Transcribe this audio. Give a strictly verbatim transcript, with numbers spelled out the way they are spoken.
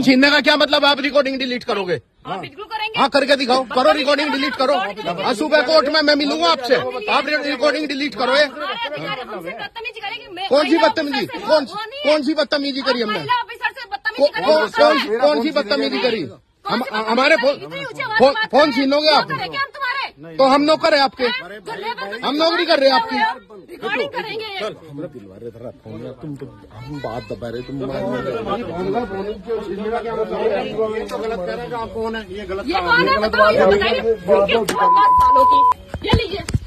छीनने का क्या मतलब? आप रिकॉर्डिंग डिलीट करोगे? हाँ बिल्कुल करेंगे। हाँ करके दिखाओ, करो रिकॉर्डिंग डिलीट करो। हाँ सुबह कोर्ट में मैं मिलूंगा आपसे, आप रिकॉर्डिंग डिलीट करो। ये कौन सी बदतमीजी, कौन कौन सी बदतमीजी करी हमने? कौन सी बदतमीजी करी? हम हमारे फोन छीनोगे आप तो हम नौकर है आपके, हम नौकरी कर रहे हैं आपकी। रिकॉर्डिंग करेंगे। तुम तो हम बात दबा रहे, तुम गलत कह रहे हैं। आप कौन है? ये गलत, ये कौन है बताओ, ये बताइए। ये लीजिए।